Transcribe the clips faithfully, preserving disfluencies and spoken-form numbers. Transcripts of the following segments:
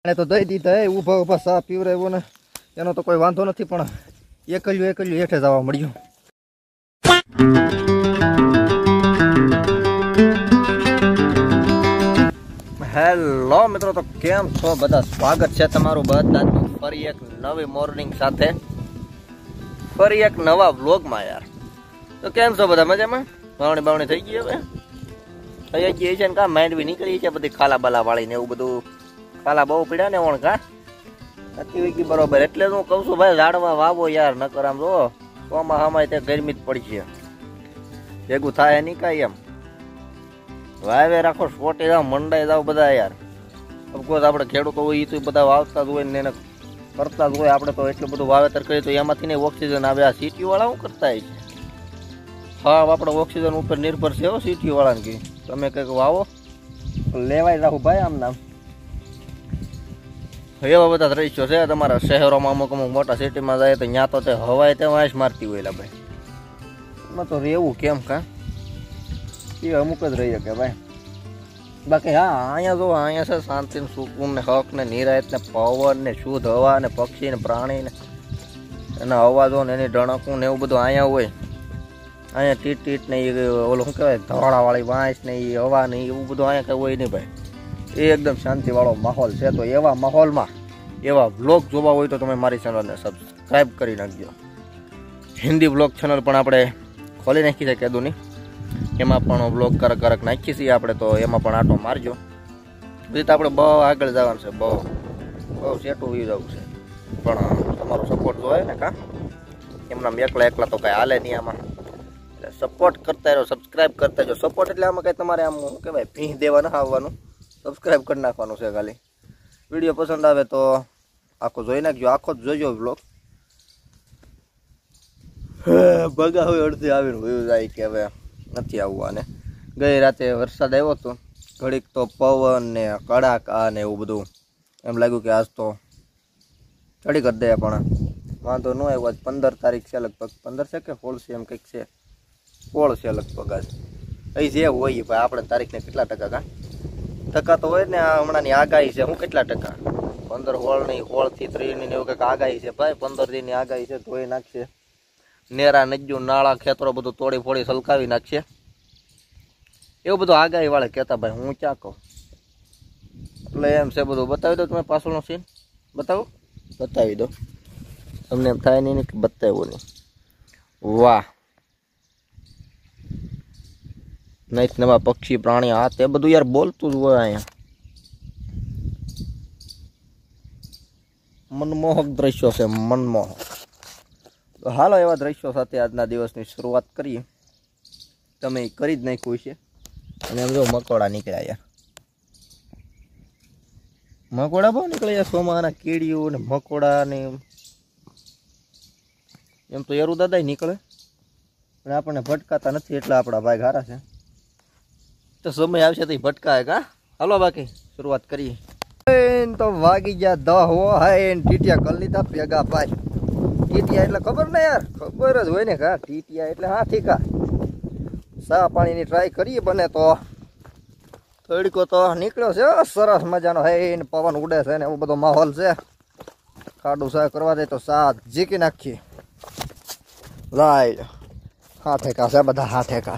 એને તો દઈ દીધા એ ઊભા ઊભા સા પીવરાવ્યો ને એનો તો કોઈ વાંધો નથી, પણ એકલ્યું એકલ્યું હેઠે જવા મળ્યું. હેલો મિત્રો, તો કેમ છો બધા? સ્વાગત છે તમારું બધાનું ફરી એક નવી મોર્નિંગ સાથે, ફરી એક નવા વ્લોગમાં. યાર તો કેમ છો બધા? મજામાં? વાવણી બાવણી થઈ ગઈ? હવે થઈ ગઈ છે ને? કા માઇન્ડ બી નીકળી છે બધી ખાલા બાલા વાળી ને એવું બધું. ખાલા બહુ પીડ્યા ને ઓણ કા નથી વીકી બરોબર. એટલે હું કઉ છું ભાઈ, ઝાડવા વાવો યાર, નકર આમ જો ચોમાસામાં તે ગરમી જ પડી છે, ભેગું થાય નહીં કાંઈ. એમ વાવે રાખો, સ્પોટી જાવ, મંડાઈ જાવ બધા યાર. ઓફકોર્સ આપણે ખેડૂતો હોય એ તો બધા વાવતા જ હોય ને એને કરતા જ હોય. આપણે તો એટલું બધું વાવેતર કરીએ તો એમાંથી ને ઓક્સિજન આવે. આ સિટી વાળા શું કરતા હોય છે? હા, આપણે ઓક્સિજન ઉપર નિર્ભર છે હો સિટી વાળાને. કે તમે કંઈક વાવો લેવાય રાખો ભાઈ. આમ નામ એવા બધા દ્રશ્યો છે તમારા શહેરોમાં. અમુક અમુક મોટા સિટીમાં જાય તો ત્યાં તો તે હવાય તે વાંસ મારતી હોય લા ભાઈ. એમાં તો રહેવું કેમ કા એ અમુક જ રહીએ કે ભાઈ. બાકી હા, અહીંયા જો અહીંયા છે શાંતિ ને સુકૂન ને હક ને નિરાયત ને પવન ને શુદ્ધ હવા ને પક્ષી ને પ્રાણી ને એના અવાજો ને એની ડણકું ને એવું બધું અહીંયા હોય. અહીંયા ટીટ ટીટ ને એ ઓલું શું કહેવાય ધવાળાવાળી વાંસ ને એ હવા ને એવું બધું અહીંયા કંઈ હોય નહીં ભાઈ. એ એકદમ શાંતિવાળો માહોલ છે. તો એવા માહોલમાં એવા વ્લોગ જોવા હોય તો તમે મારી ચેનલને સબસ્ક્રાઈબ કરી નાખજો. હિન્દી વ્લોગ ચેનલ પણ આપણે ખોલી નાખી છે કીધું નહીં, એમાં પણ વ્લોગ કરક કરક નાખીએ છીએ આપણે. તો એમાં પણ આટો મારજો. બીજું તો આપણે બહુ આગળ જવાનું છે, બહુ બહુ સેટું વી જવું છે. પણ તમારો સપોર્ટ જોઈએ ને કા, એમના એકલા એકલા તો કાંઈ હાલે નહીં આમાં. એટલે સપોર્ટ કરતા રહો, સબસ્ક્રાઈબ કરતા જો. સપોર્ટ એટલે આમાં કાંઈ તમારે આમ શું કહેવાય ભીં દેવા ના આવવાનું, સબસ્ક્રાઈબ કરી નાખવાનું છે ખાલી. વિડીયો પસંદ આવે તો આખો જોઈ નાખજો, આખો જ જોજો વ્લોગ. બગા હવે અડધી આવીને વયું જાય કે હવે નથી આવવા. ને ગઈ રાતે વરસાદ આવ્યો હતો ઘડીક, તો પવન ને કડાકા ને એવું બધું. એમ લાગ્યું કે આજ તો ચડી કરી દે, પણ વાંધો ન આવ્યો. આજ પંદર તારીખ છે લગભગ, પંદર છે કે સોળ છે એમ કંઈક છે, સોળ છે લગભગ આજ. અહીં જે હોય ભાઈ, આપણે તારીખને કેટલા ટકા કા ટકા તો હોય ને. હમણાંની આગાહી છે હું કેટલા ટકા, પંદર સોળની સોળથી ત્રીસની એવું કંઈક આગાહી છે ભાઈ. પંદર દિનની આગાહી છે. ધોઈ નાખશે નેરા નજ્જુ નાળા ખેતરો બધું તોડી ફોડી સલકાવી નાખશે, એવું બધું આગાહી વાળા કહેતા ભાઈ. હું ક્યાં કહું? એટલે એમ છે બધું. બતાવી દો તમે પાછળનો સીન, બતાવો બતાવી દો. તમને એમ થાય નહીં કે બતાવ્યું નહીં. વાહ, નહીં નવા પક્ષી પ્રાણી આ તે બધું યાર બોલતું જ હોય અહીંયા. મનમોહક દ્રશ્યો છે, મનમોહક. તો હાલો એવા દ્રશ્યો સાથે આજના દિવસની શરૂઆત કરીએ. તમે કરી જ નાખ્યું છે. અને એમ જો મકોડા નીકળ્યા યાર, મકોડા બહુ નીકળ્યા. સોમાના કીડીઓ ને મકોડા ને એમ તો યારું દાદા નીકળે, પણ આપણને ભટકાતા નથી એટલે આપણા ભાઈ ઘારા છે. તો સમય આવશે તો ભટકાય કા. હાલો બાકી શરૂઆત કરીએ. તો વાગી ગયા દહ હો હાય ટીટિયા કરી લીધા ભેગા ભાઈ. ટીટિયા એટલે ખબર ને યાર, ખબર જ હોય ને કા. ટીટિયા એટલે હા ઠીકા. સા પાણીની ટ્રાય કરીએ બને તો. તડકો તો નીકળ્યો છે સરસ મજાનો. હે ને પવન ઉડે છે ને એવું બધો માહોલ છે. ખાડું સા કરવા દે તો સા જીકી નાખીએ. લાય હા ઠેકા છે બધા, હા ઠેકા.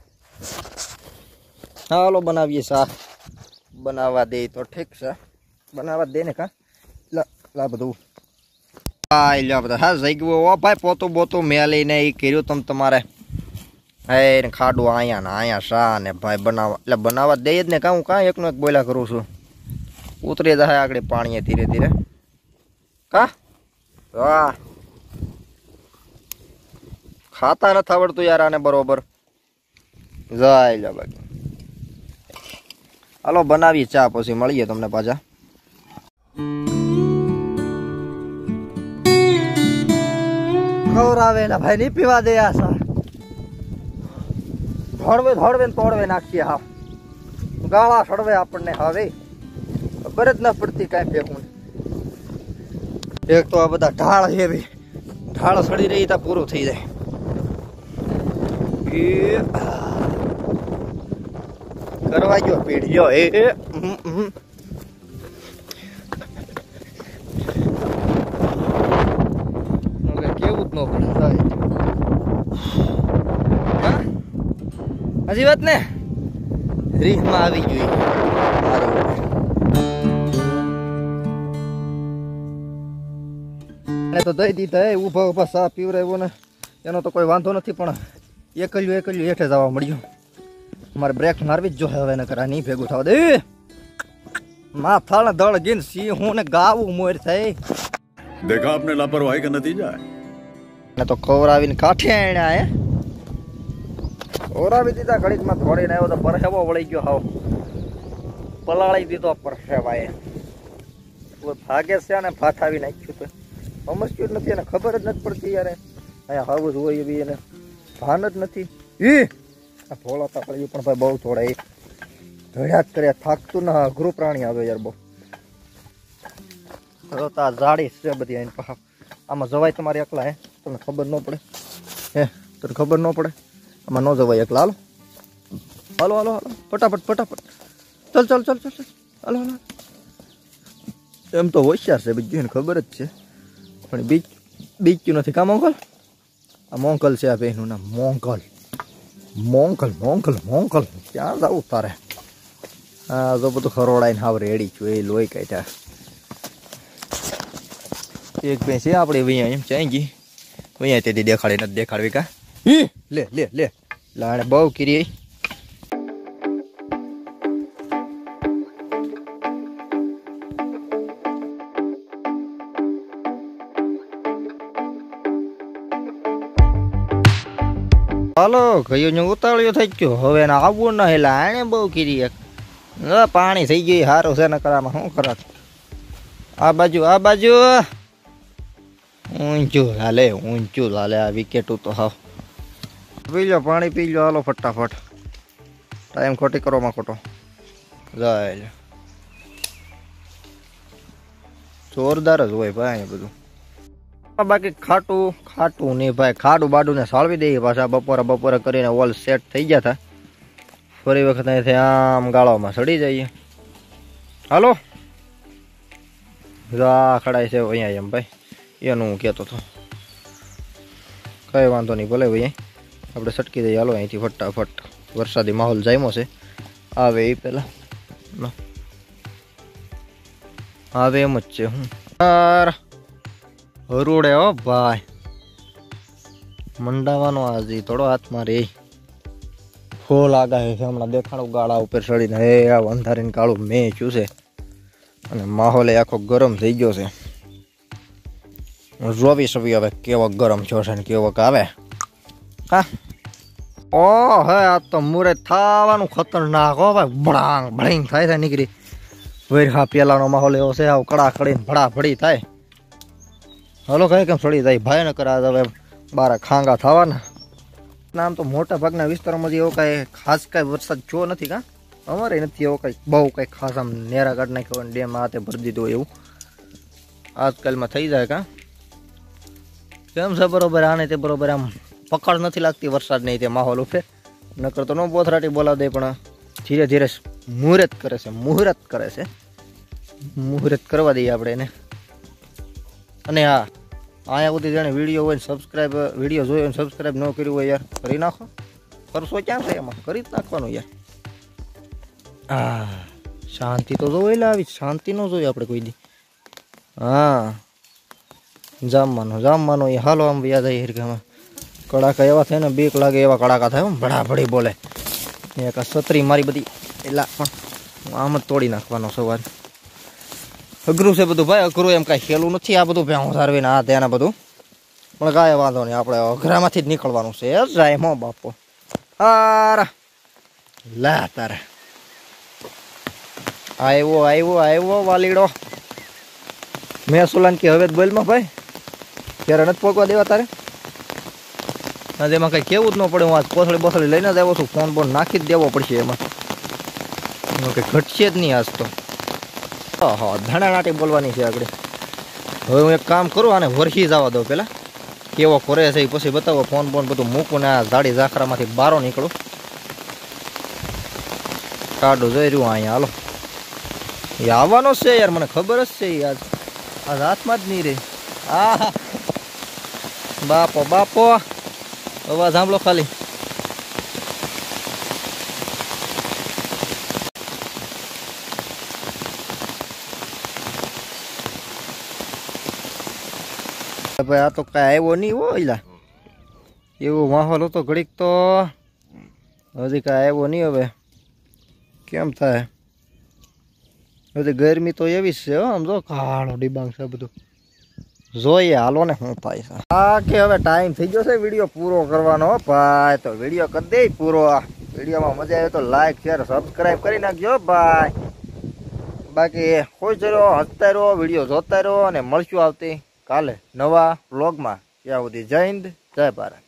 હાલો બનાવીએ સા. બનાવવા દે તો ઠીક છે, બનાવવા દે ને કા. લા બધું હા બધા હા જઈ ગયું. ઓ ભાઈ પોતું બોતું મેલીને એ કર્યું તમે તમારે. હે ને ખાડું અહીંયા ને અહીંયા શા ને ભાઈ બનાવવા, એટલે બનાવવા દે જ ને કા. હું કાં એકનો એક બોલ્યા કરું છું. ઉતરી જાય આગળ પાણીએ ધીરે ધીરે કા. વાહ, ખાતા નથી આવડતું યાર આને બરોબર. જાય લે બાકી. હાલો બનાવીએ ચા, પછી મળીએ તમને પાછા. ખવરાવે ને ભાઈ નહીં પીવા દે આ સા. ધોળવે ધોળવે ને તોડવે નાખીએ. હા ગાળા સડવે આપણને. હવે ખબર જ ના પડતી કાંઈ ફેંકવું. એક તો આ બધા ઢાળ છે ભાઈ, ઢાળ સડી રહી તો પૂરું થઈ જાય. કરવા ગયો પીડ્યો એ હજી વાત ને રીહમાં આવી ગઈ તો દઈ દીધા એ ઊભા ઊભા સા પીવરાવ્યો ને એનો તો કોઈ વાંધો નથી, પણ એકલ્યું એકલ્યું હેઠે જવા મળ્યું. મારે બ્રેક મારવી જ જો હવે ને કરા નહીં ભેગું થવા દે. માથાના દળ ગીન સી હું ને ગાવું મોર થાય. देखा आपने लापरवाही का नतीजा है. ને તો ખવરાવીને કાઠે આણ્યા હે. ખવરાવી દીધા ઘડીકમાં થોડીને આવ્યો તો પરસેવો વળી ગયો હાવ. પલાળી દીધો પરસેવાએ. ભાગે છે ને ફાથાવી નાખ્યું તો સમજ્યું જ નથી, એને ખબર જ નથી પડતી યાર. અહીંયા હાવ જ હોય એવી એને ભાન જ નથી. ઈ આ થોડા તાકડ્યું પણ ભાઈ બહુ થોડા એ ધડ્યા જ કર્યા, થાકતું ના અઘરું પ્રાણી આવે યાર બહુ. તા જાડી છે બધી આઈને પહા. આમાં જવાય તમારે એકલા હે? તમને ખબર ન પડે હે? તને ખબર ન પડે? આમાં ન જવાય એકલા. હાલો હાલો હાલો હાલો ફટાફટ ફટાફટ ચાલ ચાલ ચાલ ચાલ હાલો હાલો. એમ તો હોશિયાર છે બીજું એને ખબર જ છે, પણ બીજ બીજ્યું નથી. કા મોંકલ? આ મોંકલ છે આ ભાઈનું નામ મોંકલ. મોંકલ મોંકલ મોંકલ ક્યાં જવું તારે? હા તો બધું ખરોડાઈને હાવ રેડી છું એ લોહી કાઢ્યા. એક બે છે આપણે વૈયા એમ ચાઈ ગઈ વૈયા તેથી દેખાડી નથી દેખાડવી. કા લે લે લે લાણે બહુ કરી. હાલો ગયો ઉતાવળ્યો થઈ ગયો હવે એને આવવું ન એટલે આણે બહુ કીધી. એક પાણી થઈ ગયું સારું છે ને કરવામાં શું કરાત. આ બાજુ આ બાજુ ઊંચું હાલે ઊંચું હાલે. આ વિકેટું તો હાવ પી લો પાણી પી લો હાલો ફટાફટ. ટાઈમ ખોટી કરવામાં ખોટો જાય. જોરદાર જ હોય ભાઈ બધું. બાકી ખાટું ખાટું નહીં ભાઈ, ખાડું બાડું ને સાળવી દઈએ પાછા. બપોરે બપોરે કરીને ઓલ સેટ થઈ ગયા હતા. ફરી વખત અહીંથી આમ ગાળામાં સડી જઈએ. હાલો રા ખડાય છે અહીંયા એમ ભાઈ, એનું હું કહેતો હતો. કઈ વાંધો નહીં ભલે ભાઈ આપણે સટકી દઈએ. હાલો અહીંથી ફટાફટ. વરસાદી માહોલ જામ્યો છે. આવે એ પેલા આવે એમ જ છે. હું હરુડે હો ભાઈ મંડાવાનો આજે થોડો હાથમાં રે. ફૂલ આગાહી છે હમણાં દેખાડું ગાળા ઉપર ચડીને. હે આ અંધારીને કાળું મેં શું છે અને માહોલ આખો ગરમ થઈ ગયો છે. જોવી સવી હવે કેવો ગરમ થયો છે ને કેવો આવે. હા ઓ હે આ તો મુરે થવાનું ખતરનાક હો ભાઈ. બળાંગ બળીંગ થાય થાય નીકળી વેરહા પેલાનો માહોલ એવો છે. આવું કડા કડીને ભડા ભડી થાય. હલો કઈ કેમ સડી જાય ભાઈ ન કરા હવે બારા ખાંગા થવાના. આમ તો મોટા ભાગના વિસ્તારોમાં એવો કાંઈ ખાસ કાંઈ વરસાદ જો નથી. કા અમારે નથી એવો કાંઈ બહુ કાંઈ ખાસ આમ નેરા કાઢ નાખ્યો હોય ડેમ આ તે ભરી દીધું એવું આજકાલમાં થઈ જાય. કા કેમ છે બરોબર? આને તે બરોબર આમ પકડ નથી લાગતી વરસાદ નહીં તે માહોલ ઉપર. નકર તો ન બોથરાટી બોલાવ દે પણ ધીરે ધીરે મુહૂર્ત કરે છે મુહૂર્ત કરે છે મુહૂર્ત કરવા દઈએ આપણે એને. અને હા અહીંયા સુધી જાણે વિડીયો હોય ને સબસ્ક્રાઈબ વિડીયો જોયો ને સબસ્ક્રાઈબ ન કર્યું હોય યાર કરી નાખો. કરશો ક્યાં છે એમાં? કરી જ નાખવાનું યાર. હા શાંતિ તો જોઈ એટલે આવી શાંતિ ન જોઈએ આપણે કોઈ દી. હા જામવાનો જામવાનો એ હાલો આમ યાદ આવી હિરગામાં. કડાકા એવા થાય ને બીક લાગે એવા કડાકા થાય. ભડા ભડી બોલે. એક છત્રી મારી બધી એટલે પણ આમ જ તોડી નાખવાનો સવાર. અઘરું છે બધું ભાઈ, અઘરું એમ કાંઈ ખેલું નથી આ બધું. ભેહું સારવીને આ ત્યાં બધું પણ કાંઈ વાંધો નહીં. આપણે અઘરામાંથી જ નીકળવાનું છે. જાય મો બાપો હારા લા તારે આવ્યો આવ્યો આવ્યો વાલીડો. મેં સોલાનકી હવે જ બોલમાં ભાઈ ત્યારે નથી પહોંચવા દેવા તારે. આજે એમાં કંઈ કેવું જ ન પડે. હું આજ પોથળી બોથળી લઈને જ આવ્યો છું. ફોન બોન નાખી જ દેવો પડશે એમાં. કંઈ ઘટશે જ નહીં આજ તો. હા હા ધણા નાટી બોલવાની છે આગળ. હવે હું એક કામ કરું આને વરસી જવા દઉં પેલા કેવો કરે છે એ પછી બતાવો. ફોન બોન બધું મૂકું ને આ ઝાડી ઝાખરામાંથી બહાર નીકળું. કાઢું જોઈ રહ્યું અહીંયા. હાલો એ આવવાનો જ છે યાર મને ખબર જ છે. આજ આજ હાથમાં જ નહીં રે. હા બાપો બાપો અવાજ સાંભળો ખાલી. ભાઈ આ તો કાંઈ આવ્યો નહીં હો એલા, એવો માહોલ હતો ઘડીક તો, હજી કાંઈ આવ્યો નહીં. હવે કેમ થાય, હજી ગરમી તો એવી જ છે હો. આમ જો કાળો ડિબાંગ છે બધું, જોઈએ હાલો ને શું થાય છે. હા કે હવે ટાઈમ થઈ ગયો છે વિડીયો પૂરો કરવાનો ભાઈ, તો વિડીયો કરી દે પૂરો. વિડીયોમાં મજા આવે તો લાઈક શેર સબસ્ક્રાઈબ કરી નાખજો ભાઈ. બાકી કોઈ ચલો હસતા રહો, વિડીયો જોતા રહો, અને મળશું આવતી કાલે નવા વ્લોગમાં. ત્યાં સુધી જય હિન્દ, જય ભારત.